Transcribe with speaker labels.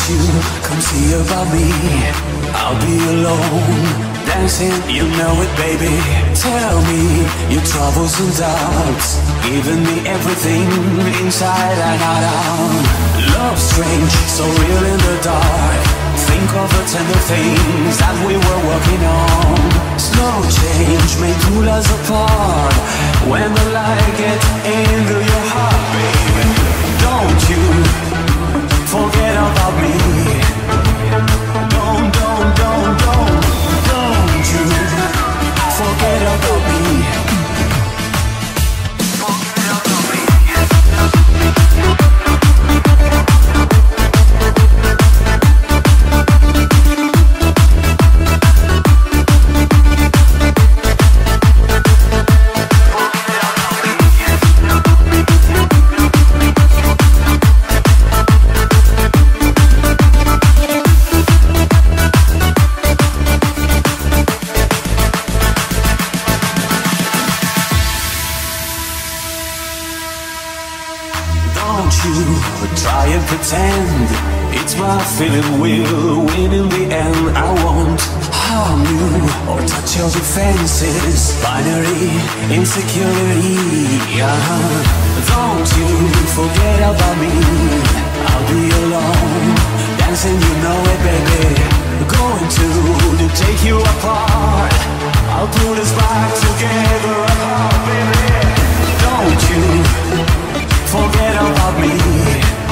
Speaker 1: you come see about me? I'll be alone, dancing, you know it, baby. Tell me your troubles and doubts, giving me everything inside and out. Love strange, so real in the dark. Think of the tender things that we were working on. Slow change may pull us apart when the light gets into your heart, baby. Don't you forget about me. Don't you forget about me. Don't you try and pretend it's my feeling will win in the end. I won't harm you or touch your defenses. Binary insecurity. Don't you forget about me. I'll be alone, dancing, you know it, baby. Going to take you apart. I'll put us back together apart, baby. Don't you forget about me.